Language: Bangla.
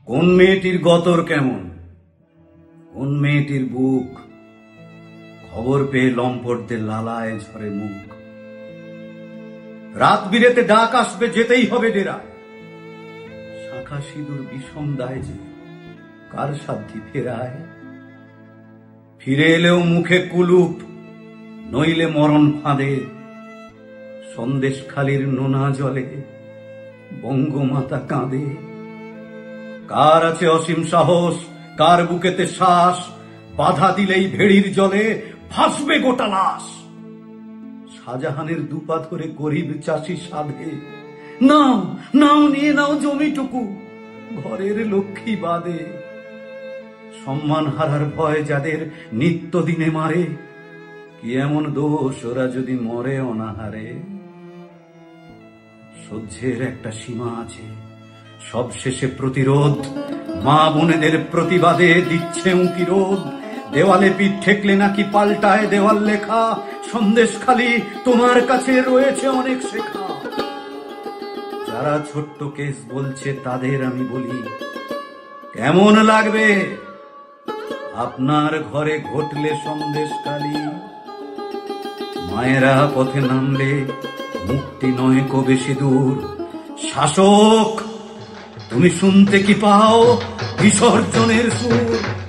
কোন মেয়েটির গতর কেমন, কোন মেয়েটির বুক, খবর পেয়ে লম্পটদের লালায় ঝরে মুখ। রাত বিরেতে ডাক আসবে, যেতেই হবে ডেরায়। শাখা সিঁদুর বিষম দায় যে কার সাধ্যি ফেরায়। ফিরে এলেও মুখে কুলুপ, নইলে মরণ ফাঁদে। সন্দেশখালির নোনা জলে বঙ্গমাতা কাঁদে। কার আছে অসীম সাহস, কার বুকেতে শ্বাস, বাধা দিলেই ভেড়ির জলে ভাসবে গোটা লাশ। শাহজাহানের দুপা ধরে গরিব চাষি সাধে, নাও নাও নিয়ে নাও জমিটুকু, ঘরের লক্ষ্মী বাদে। সম্মান হারার ভয় যাদের নিত্যদিনে মারে, কি এমন দোষ ওরা যদি মরে অনাহারে। সহ্যের একটা সীমা আছে, সবশেষে প্রতিরোধ। মা বোনেদের প্রতিবাদে দিচ্ছে উঁকি রোদ। দেওয়ালে পিঠ ঠেকলে নাকি পাল্টায় দেওয়াল লেখা। সন্দেশখালি তোমার কাছে রয়েছে অনেক শেখা। যারা ছোট্ট কেস বলছে তাদের আমি বলি, কেমন লাগবে আপনার ঘরে ঘটলে সন্দেশখালি। মায়েরা পথে নামলে মুক্তি নয় কো বেশি দূর। শাসক তুমি শুনতে কি পাও বিসর্জনের সুর।